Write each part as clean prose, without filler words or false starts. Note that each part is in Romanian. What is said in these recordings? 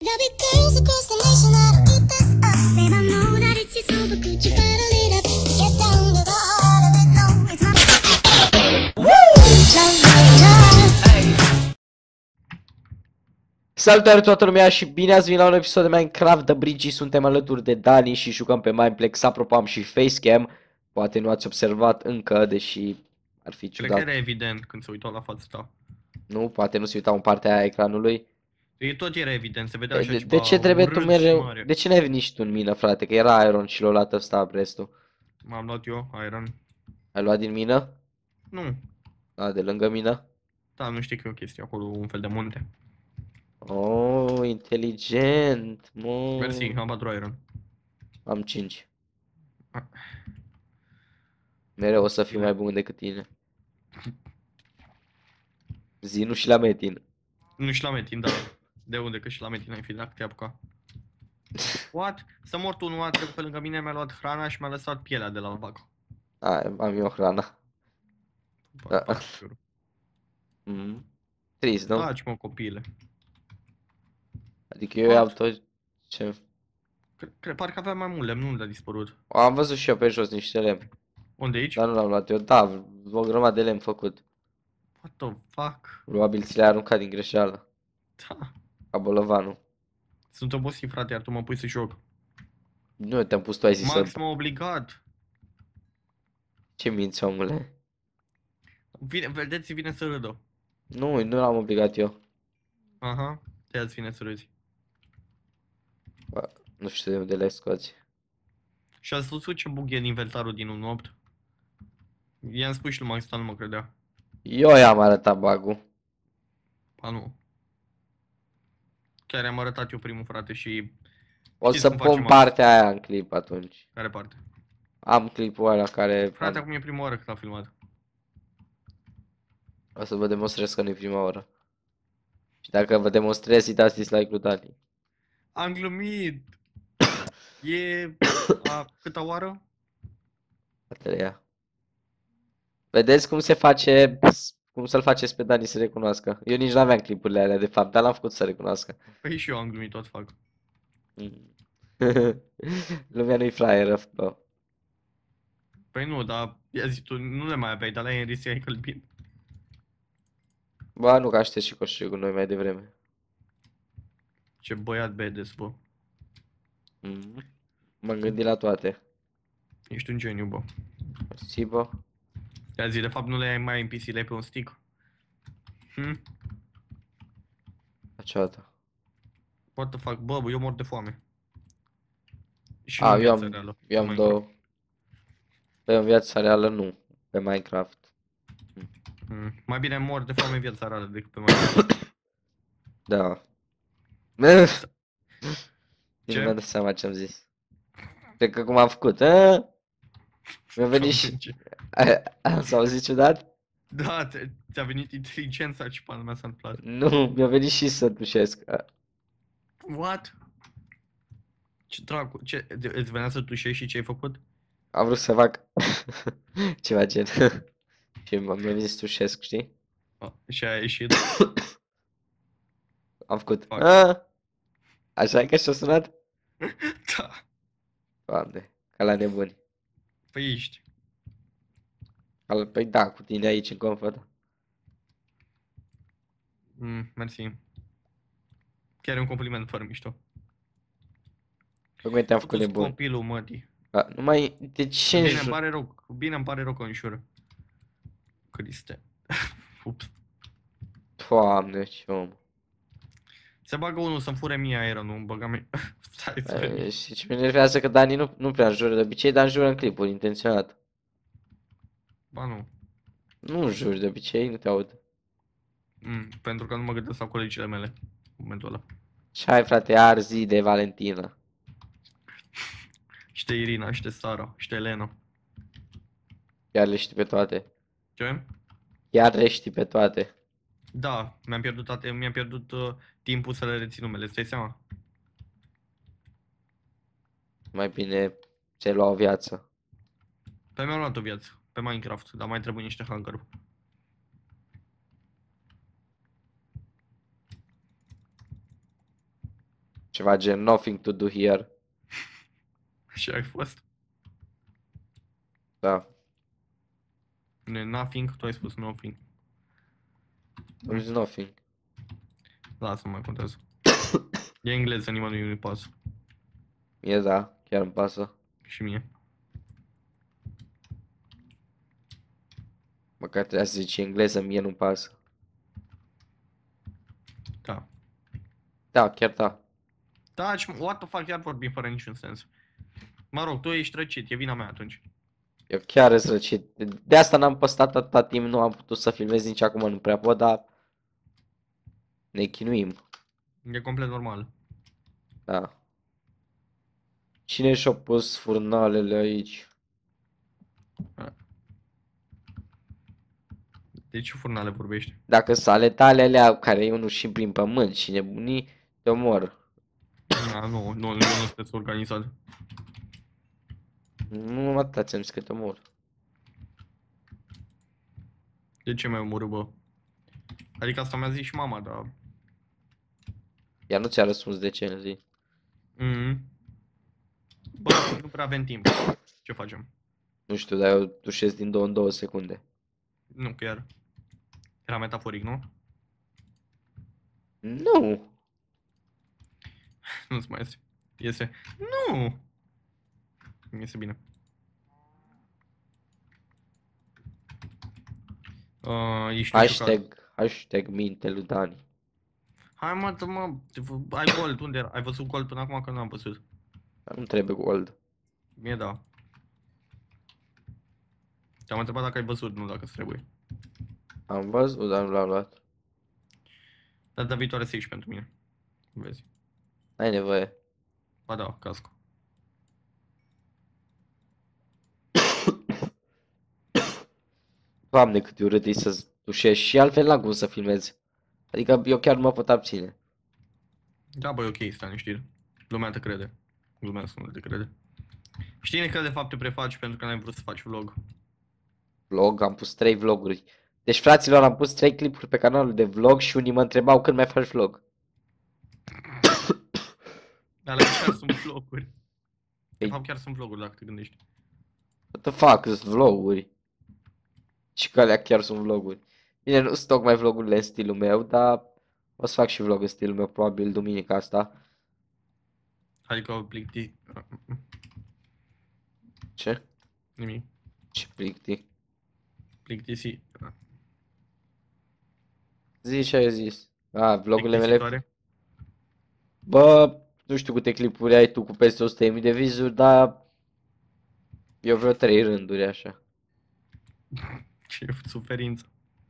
There'll be girls across the nation that'll eat this up. Babe, I know that it's your soul, but could you bottle it up? Get down to the heart of it, no, it's not. Salutare toată lumea și bine ați venit la un episod de Minecraft The Bridge. Suntem alături de Dani și jucăm pe Mineplex. Apropo, am și facecam. Poate nu ați observat încă, deși ar fi ciudat. Cred că era evident când se uitau la fața ta. Nu, poate nu se uitau în partea aia a ecranului. Tot era evident, se vedea așa ceva De ce trebuie tu urât mereu? și mare. De ce n-ai venit și tu în mină, frate? Că era Iron și l-a luat ăsta restul. M-am luat eu, Iron. Ai luat din mină? Nu, Da, de lângă mină? da, nu știi că e o chestie acolo, un fel de munte. Oh, inteligent, mă. Mersi, am 4 Iron. Am 5. Mereu o să fiu mai bun decât tine. Zi, nu și la metin. Nu și la metin, da. De unde că și la metin ai fi dacă te-ai apucat? What? Să mor tu, nu a trecut pe lângă mine, mi-a luat hrana și mi-a lăsat pielea de la vacă. Am eu hrana. Da. Trist, nu? Taci, mă, copile. Adică eu iau tot ce... Parcă aveam mai mult lemn, nu l-a dispărut. Am văzut și eu pe jos niște lemn. Unde aici? Dar nu l-am luat eu. Da, o grămadă de lemn făcut. What the fuck? Probabil ți le-ai aruncat din greșeală. Da. Ca bolovanul. Sunt obosit, frate, iar tu mă pui să joc. Nu te-am pus tu, ai zis Max să... m-a obligat. Ce minți, omule? Vedeți, vine să râdă. Nu l-am obligat eu. Aha, te azi vine să râzi. Bă, nu știu de unde le scoți. Și ați văzut ce bug e în inventarul din 1.8? I-am spus și lui Max, dar nu mă credea. Eu i-am arătat bug-ul. Ba nu. Chiar i-am arătat eu primul, frate, și... O Știți să cum pun facem partea aia în clip atunci. Care parte? Am clipul ăla care... Frate, acum e prima oară când am filmat. O să vă demonstrez că nu e prima oară. Și dacă vă demonstrez, uitați dislike-ul Dani. Am glumit! E... a câta oară? A treia. Vedeți cum se face... Cum să-l faceți pe Dani să recunoască. Eu nici n-aveam clipurile alea de fapt, dar l-am făcut să recunoască. Păi și eu am glumit, tot fac. Lumea nu-i fraieră, bă. Păi nu, dar i-a zis tu, nu le mai aveai, dar la Enris ai călbit. Bă, nu că aștept și coșul cu noi mai devreme. Ce băiat bedes, bă. M-am gândit la toate. Ești un geniu, bă. Mersi, bă. I-a zis, de fapt nu le ai mai în PC, le ai pe un stick. Niciodată. What the fuck, bă, eu mor de foame. Și A, în eu viața am reală, două. Minecraft. Pe în viața reală nu. Pe Minecraft. Mai bine mor de foame în viața reală decât pe Minecraft. Da. Ce? Nu mi-am dat seama ce am zis. Cred că cum am făcut, a? Mi-a venit și... S-a auzit ciudat? Da, ți-a venit inteligența și pana mea s-a întâmplat. Nu, mi-a venit și să tușesc. What? Ce dracu, îți venea să tușești și ce ai făcut? Am vrut să fac ceva gen. Și mi-a venit să tușesc, știi? Și a ieșit. Am făcut. Fuck. Așa e că și-a sunat? Da. Doamne, ca la nebuni. Păi ești. Păi da, cu tine aici în confort. Mersi. Chiar e un compliment fără mișto. Tocmai te-am făcut Tu-s nebun. copilul, mătii. Numai, de ce Bine, îmi pare rău. Bine, îmi pare rău că înșură. Criste. Ups. Doamne, ce om. Se bagă unul să-mi fure mie aerul, nu îmi băga mie. Stai să vedem. Și ce mă enervează că Dani nu prea înjură de obicei, dar înjură în clipuri, intenționat. Ba nu. Nu înjuri de obicei, nu te aud. Pentru că nu mă gândesc la colegile mele. În momentul ăla. Și hai frate, arzi de Valentina. Și de Irina, și de Sara, și de Elena. Chiar le știi pe toate. Ce? Chiar le știi pe toate. Da, mi-am pierdut timpul să le rețin numele, îți dai seama? Mai bine ți-ai luat o viață. Pe mi-am luat o viață, pe Minecraft, dar mai trebuie niște hanger. Ceva gen nothing to do here. Și ai fost. Da. Nu e nothing, tu ai spus nothing. There is nothing. Lasă, mai contează. E engleză, nimănui nu-i pasă. Mie da, chiar îmi pasă. Și mie. Măcar trebuia să zici engleză, mie nu-mi pasă. Da. Da, chiar da. Taci, what the fuck, iar vorbim fără niciun sens. Mă rog, tu ești răcit, e vina mea atunci. Eu chiar îți răcit. De asta n-am postat atâta timp, nu am putut să filmez nici acum, nu prea pot, dar ne chinuim. E complet normal. Da. Cine și-a pus furnalele aici? De ce furnale vorbești? Dacă sunt ale tale alea care eu nu și prin pământ și nebunii, te omor. Na, nu sunteți organizat. Nu atâta ți-am zis că te omor. De ce mai omorâ, bă? Adică asta mi-a zis și mama, dar... Ea nu ți-a răspuns de ce, zi. Bă, nu prea avem timp. Ce facem? Nu știu, dar eu tușesc din 2 în 2 secunde. Nu, chiar. Era metaforic, nu? Nu! Nu-ți mai iese. Iese. Nu! Mi iese bine. Ești Hashtag minte lui Dani. Hai mă, ai gold, unde era? Ai văzut gold până acum că nu am văzut. Nu trebuie gold. Mie da. Te-am întrebat dacă ai văzut, nu dacă îți trebuie. Am văzut, dar nu l-am luat. Data viitoare să ieși pentru mine. Vezi. N-ai nevoie. Ba da, casco. Doamne, cât de urât e să tușești și altfel n-am cum să filmez. Adică eu chiar nu mă pot abține. Da, băi, ok, stai liniștit. Lumea te crede. Lumea să nu te crede. Știi că de fapt te prefaci pentru că n-ai vrut să faci vlog. Vlog, am pus 3 vloguri. Deci, fraților, am pus 3 clipuri pe canalul de vlog și unii mă întrebau când mai faci vlog. Dar chiar sunt vloguri. De Ei. fapt chiar sunt vloguri dacă te gândești. What the fuck, sunt vloguri. Și că alea chiar sunt vloguri. Bine, nu sunt tocmai vlogurile în stilul meu, dar o să fac și vlog în stilul meu, probabil duminica asta. Adică Ce? nimic. Ce plictic? Plictisi. Zi ce ai zis. Vlogurile mele. Plictisitoare. Bă, nu știu câte clipuri ai tu cu peste 100.000 de vizuri, dar eu vreo 3 rânduri așa. Ce suferință.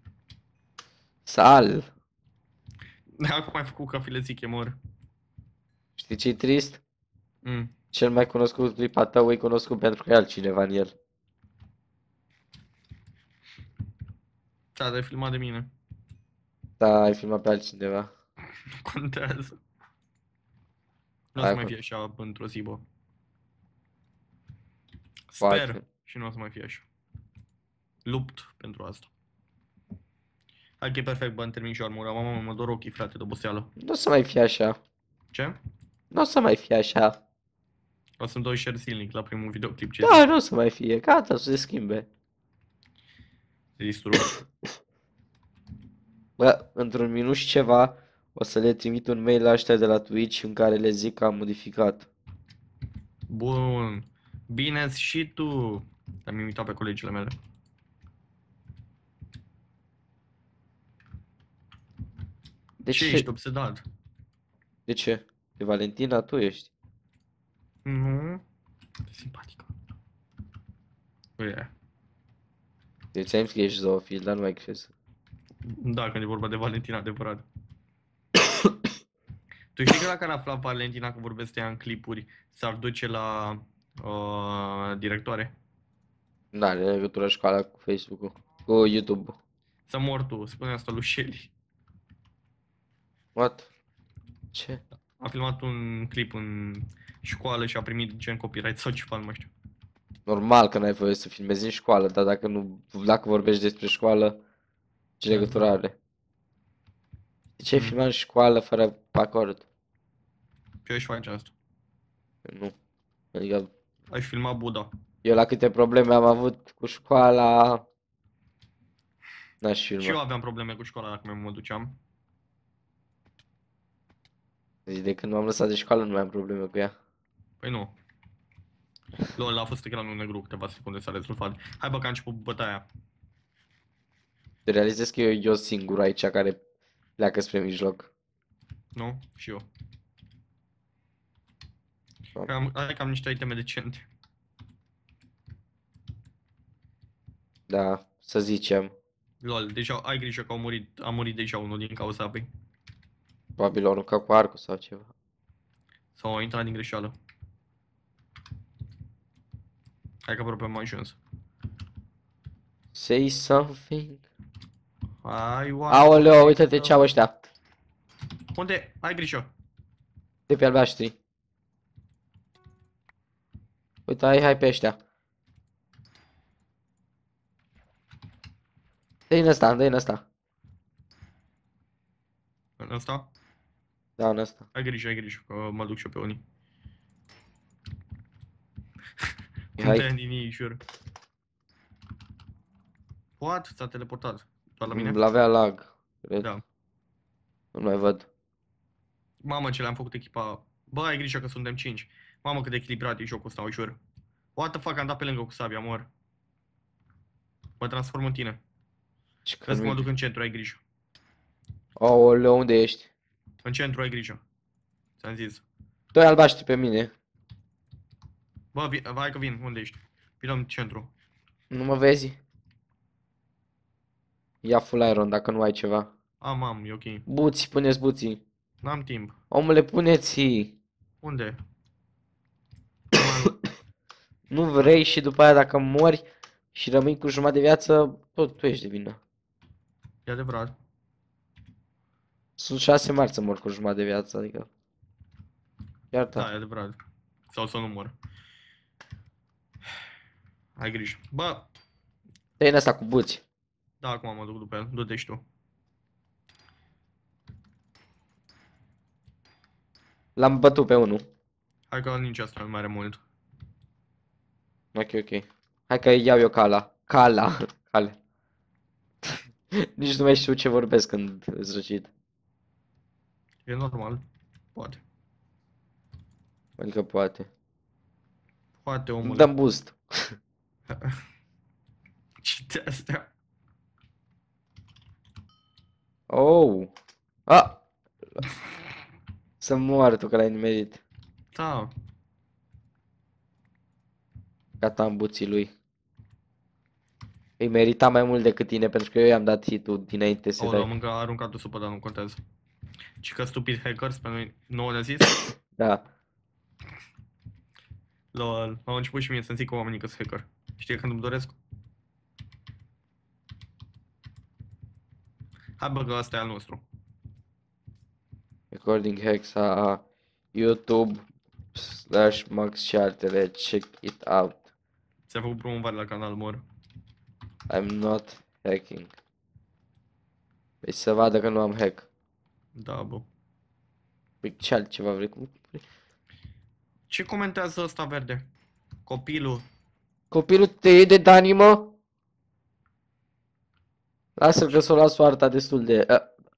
Sal! Acum ai făcut ca filețiche, mor. Știi ce-i trist? Cel mai cunoscut clip a tău e cunoscut pentru că e altcineva în el. Da, dar ai filmat de mine. Da, ai filmat pe altcineva. Nu contează. Nu o Hai, să mai bă. fie așa într-o zi, bă. Poate. Sper și nu o să mai fie așa. Lupt pentru asta. Hai că e perfect, bă, îmi termin și armura. Mamă, mă dor ochii, frate, de oboseală. Nu o să mai fie așa. Ce? Nu o să mai fie așa. O să-mi dau share silnic la primul videoclip ce Da, nu o să mai fie. Gata, o să se schimbe. distrug. Bă, într-un minut și ceva o să le trimit un mail la ăștia de la Twitch în care le zic că am modificat. Bun. Bine și tu. Am imitat pe colegile mele. De Ce ce? ești obsedat? De ce? De Valentina tu ești. Nu. Simpatică. Yeah. Eu ți-am zis că ești zoofil, dar nu mai crezi. Da, când e vorba de Valentina, adevărat. Tu știi că dacă ar afla Valentina că vorbesc de ea în clipuri, s-ar duce la directoare? Nu are legătură școala cu Facebook-ul, cu YouTube-ul. Să mor tu, spune asta lui Shelly. What? Ce? A filmat un clip în școală și a primit gen copyright sau ceva, nu mai știu. Normal că n-ai voie să filmezi în școală, dar dacă vorbești despre școală, ce legătură are? De ce ai filmat în școală fără acord? Ce aș face asta? Nu. Adică Aș filma Buddha. eu la câte probleme am avut cu școala, n-aș Și eu filma. aveam probleme cu școala dacă mă duceam. Deci de când m-am lăsat de școală nu mai am probleme cu ea. Păi nu. Lol, a fost ecranul negru câteva secunde s-a rezolvat. Hai bă că a început bătaia. Te realizez că eu singur aici care pleacă spre mijloc. Nu? Și eu. Da. Hai că am niște iteme decente. Da, să zicem. Lol, deja ai grijă că a murit deja unul din cauza apei. Probabil l-au aruncat cu arcul sau ceva. Sau a intrat din greșeală. Hai că aproape am ajuns. Say something. Hai, oameni. Aoleo, uite-te ce au ăștia. Unde? Ai grijă. De pe albaștri. Uite, hai pe ăștia. Dă-i în ăsta, dă-i în ăsta. În ăsta? Da, în ăsta. Ai grijă, că mă duc și eu pe unii. Hai. Unde din jur. What? S-a teleportat. Doar la mine? L-avea lag. Cred. Da. Nu mai văd. Mamă, ce le-am făcut echipa. Bă, ai grijă că suntem 5. Mamă, cât de echilibrat e jocul ăsta, o jur. What the fuck, am dat pe lângă cu sabia, mor. Mă transform în tine. Ce Vezi că mă că duc în centru, ai grijă. Aoleo, unde ești? În centru, ai grijă. Ți-am zis. Doi albaștri pe mine. Bă, hai că vin, unde ești? Vino în centru. Nu mă vezi? Ia full iron dacă nu ai ceva. Am, e ok. Buți, puneți buții. N-am timp. Omule, puneți. Unde? Nu vrei și după aia dacă mori și rămâi cu jumătate de viață, tot tu ești de vină. E adevărat. Sunt 6 marți să mor cu jumătate de viață, adică... Chiar Da, da. e adevărat. Sau să nu mor. Ai grijă. Bă, Dă-i în asta cu buți. da, acum mă duc după el. Du-te și tu. L-am bătut pe unul. Hai că nici asta nu mai are mult. Ok, ok. Hai că iau eu cala. Cala. Cale. Nici nu mai știu ce vorbesc când îți răcit. E normal. Poate. Adică poate. Poate Îmi omul. dăm boost. Ce de astea? Oh. Ah. Să moară tu că l-ai nimerit. Da. Gata, am buții lui. Îi merita mai mult decât tine pentru că eu i-am dat hit-ul dinainte să Aoleu, dai. mâncă a aruncat-o supă, dar nu contează. Și că stupid hackers pe noi, nouă ne-a zis? Da. Lol, au început și mie să-mi zic oamenii că sunt hacker. Știi când îmi doresc? Hai bă, că ăsta e al nostru. Recording hacks a YouTube / Max și altele. Check it out. Ți-a făcut promovare la canal, mor. I'm not hacking. Păi să vadă că nu am hack. Da, bă. Păi ce altceva vrei? Ce comentează ăsta verde? Copilul. Copilul te iei de Dani, mă? Lasă-l că s-o las soarta destul de...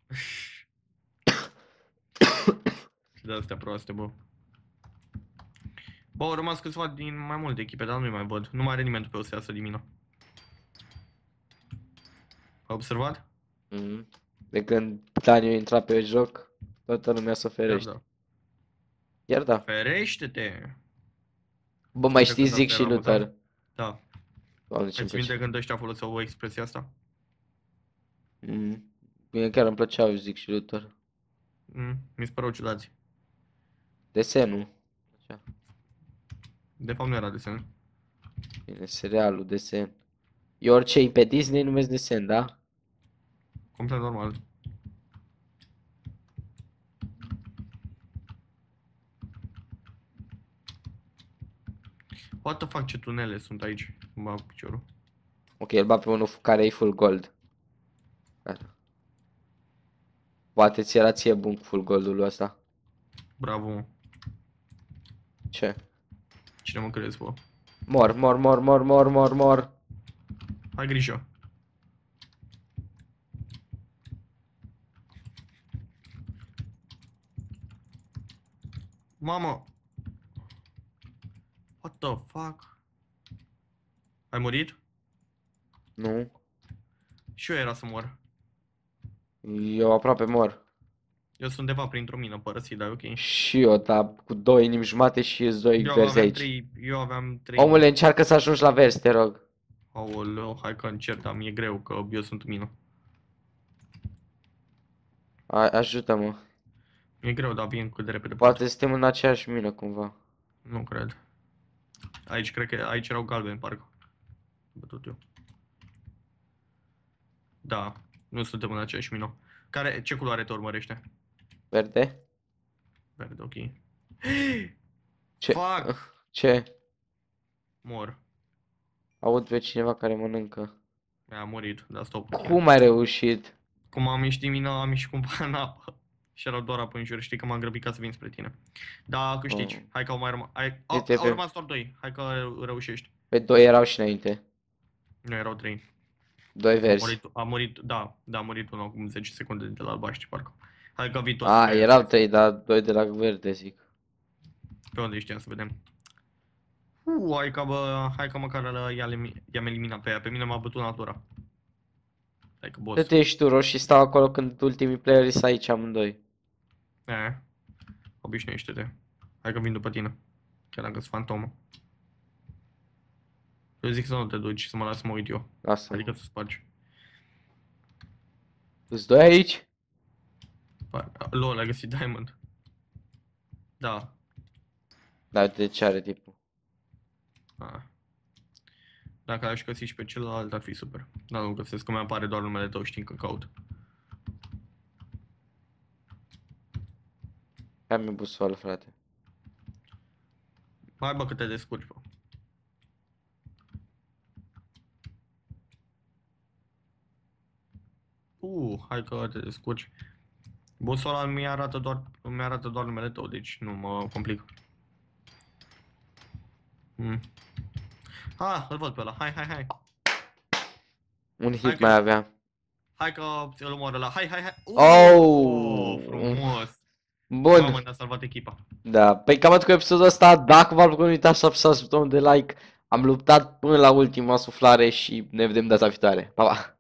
De astea proaste, bă. Bă, au rămas câțiva din mai multe echipe, dar nu-i mai văd. Nu mai are nimeni pe o să iasă din mine. Ai observat? De când Dani a intrat pe joc, toată lumea se Iar ferește. da. Iar da. Ferește-te! Bă, mai Ți-mi știi când Zic asta și era Luther? amuzant? Da. Doamne, ce-mi Îți minte place. când ăștia foloseau expresia asta? Mie chiar îmi plăceau Zic și Luther. Mi se păreau ciudați. Desenul. Așa. De fapt nu era desen. Bine, serialul, desen. Eu orice e pe Disney numesc desen, da? Complet normal. What the fuck, ce tunele sunt aici? Îmi bag piciorul. Ok, îl bat pe unul care e full gold. Gata. Poate ți era ție bun cu full goldul ăsta. Bravo. Ce? Cine mă crezi, bă? Mor, mor, mor, mor, mor, mor, mor. Ai grijă. Mamă! What the fuck? Ai murit? Nu. Și eu era să mor. Eu aproape mor. Eu sunt undeva printr-o mină părăsit, dar e ok. Și eu, dar cu 2 inimi jumate și îți 2 verzi aici. Eu aveam 3. Omule, încearcă să ajungi la vers, te rog. Aoleu, hai că încerc, dar mi-e greu, că eu sunt în mină. Ajută-mă. Mi-e greu, dar vin cât de repede pot. Poate suntem în aceeași mină cumva. Nu cred. Aici, cred că aici erau galbeni, parcă. Bătut eu. Da, nu suntem în aceeași mină. Ce culoare te urmărește? Verde? Verde, ok. Ce? Fuck! Ce? Mor. Aud pe cineva care mănâncă. A murit, dar stop. Cum ai reușit? Cum am ieșit din mină, am ieșit cumva în apă. Și erau doar apă în jur, știi că m-am grăbit ca să vin spre tine. Da, câștigi. Oh. Hai că au mai rămas. Uite Au pe- rămas doar 2. Hai că reușești. Pe 2 erau și înainte. Nu, erau 3. 2 verzi. A murit, da, a murit unul acum 10 secunde de la albaștri, parcă. Hai că vii tot. Erau 3, dar 2 de la verde, zic. Pe unde știam să vedem. Hai că măcar i-am eliminat pe ea. Pe mine m-a bătut natura. Hai că boss. Dă-te ești tu roșii, stau acolo când ultimii playeri sunt aici amândoi. Obișnuiește-te. Hai că vin după tine. Chiar dacă sunt fantomă. Eu zic să nu te duci, să mă las să mă uit eu. Lasă-mă. Adică să spargi. Îți doi aici? LOL, ai găsit Diamond. Da. Da, uite ce are tipul. Dacă aș găsi și pe celălalt ar fi super. Dar nu găsesc, că mi-apare doar numele tău, știi că caut. Am busolă, frate. Hai bă că te descurci, bă. Hai că te descurci. Busola mi arată doar numele tău, deci nu mă complic. Îl văd pe ăla. Hai. Un Hai hit că- mai avea. Hai că îl omor ăla. Hai. Oh! Frumos. Bun. Mamă, ne-a salvat echipa. Da, păi cam atât cu episodul ăsta. Dacă v-a plăcut, nu uitați să apăsați butonul de like. Am luptat până la ultima suflare și ne vedem data viitoare. Pa, pa!